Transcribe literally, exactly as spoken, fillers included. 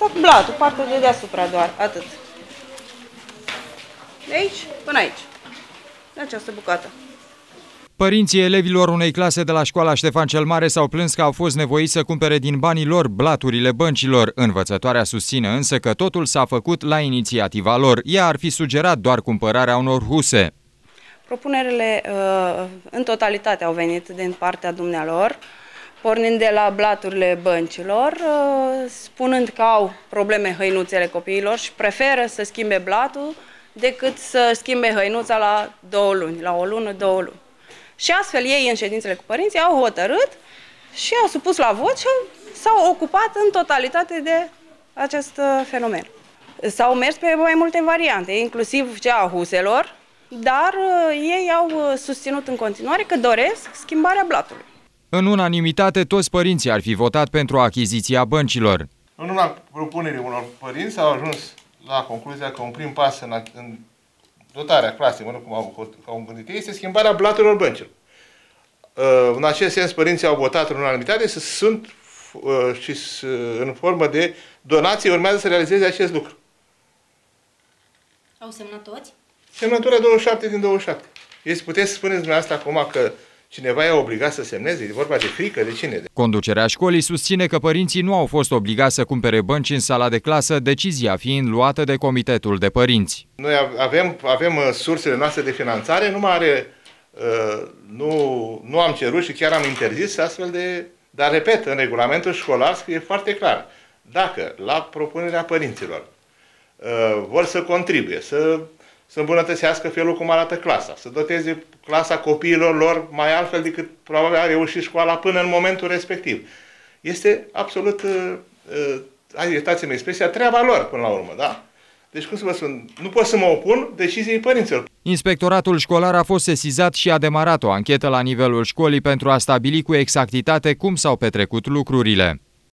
asta cu blatul, partea de deasupra doar, atât. De aici până aici, de această bucată. Părinții elevilor unei clase de la școala Ștefan cel Mare s-au plâns că au fost nevoiți să cumpere din banii lor blaturile băncilor. Învățătoarea susține însă că totul s-a făcut la inițiativa lor. Ea ar fi sugerat doar cumpărarea unor huse. Propunerile în totalitate au venit din partea dumnealor, pornind de la blaturile băncilor, spunând că au probleme hăinuțele copiilor și preferă să schimbe blatul decât să schimbe hăinuța la două luni, la o lună, două luni. Și astfel ei, în ședințele cu părinții, au hotărât și au supus la vot și s-au ocupat în totalitate de acest fenomen. S-au mers pe mai multe variante, inclusiv cea a huselor, dar ei au susținut în continuare că doresc schimbarea blatului. În unanimitate, toți părinții ar fi votat pentru achiziția băncilor. În una propunerii unor părinți au ajuns la concluzia că un prim pas în, în dotarea clasei, mă rog, cum au, au gândit ei, este schimbarea blaturilor băncilor. În acest sens, părinții au votat în unanimitate să sunt și în formă de donație urmează să realizeze acest lucru. Au semnat toți? Semnătura douăzeci și șapte din douăzeci și șapte. Este, puteți să spuneți dumneavoastră acum că cineva e obligat să semneze? E vorba de frică? De cine? Conducerea școlii susține că părinții nu au fost obligați să cumpere bănci în sala de clasă, decizia fiind luată de Comitetul de Părinți. Noi avem, avem sursele noastre de finanțare, nu mai are, nu, nu am cerut și chiar am interzis astfel de... Dar, repet, în regulamentul școlar scrie foarte clar. Dacă, la propunerea părinților, vor să contribuie, să... să îmbunătățească felul cum arată clasa, să doteze clasa copiilor lor mai altfel decât probabil a reușit școala până în momentul respectiv. Este absolut, iertați-mi expresia, treaba lor până la urmă, da? Deci, cum să vă spun, nu pot să mă opun deciziei părinților. Inspectoratul școlar a fost sesizat și a demarat o anchetă la nivelul școlii pentru a stabili cu exactitate cum s-au petrecut lucrurile.